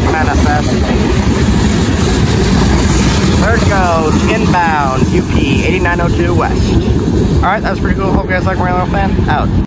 manifest. There it goes, inbound, UP8902 west. Alright, that was pretty cool. Hope you guys like my little fan. Out.